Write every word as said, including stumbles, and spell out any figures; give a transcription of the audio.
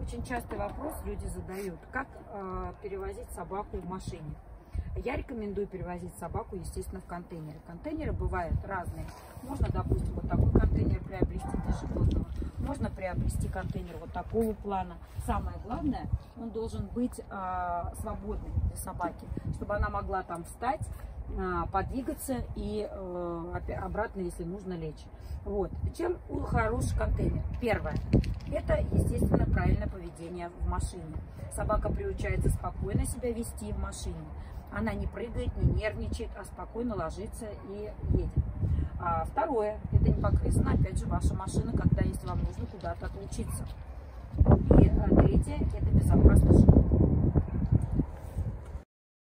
Очень частый вопрос люди задают, как э, перевозить собаку в машине. Я рекомендую перевозить собаку, естественно, в контейнере. Контейнеры бывают разные. Можно, допустим, вот такой контейнер приобрести для животного. Можно приобрести контейнер вот такого плана. Самое главное, он должен быть э, свободным для собаки, чтобы она могла там встать, э, подвигаться и э, обратно, если нужно, лечь. Вот. Чем хороший контейнер? Первое. Это, естественно, правильное поведение в машине. Собака приучается спокойно себя вести в машине. Она не прыгает, не нервничает, а спокойно ложится и едет. А второе, это непосредственно, опять же, ваша машина, когда, если вам нужно куда-то отлучиться. И а, третье, это безопасность животных.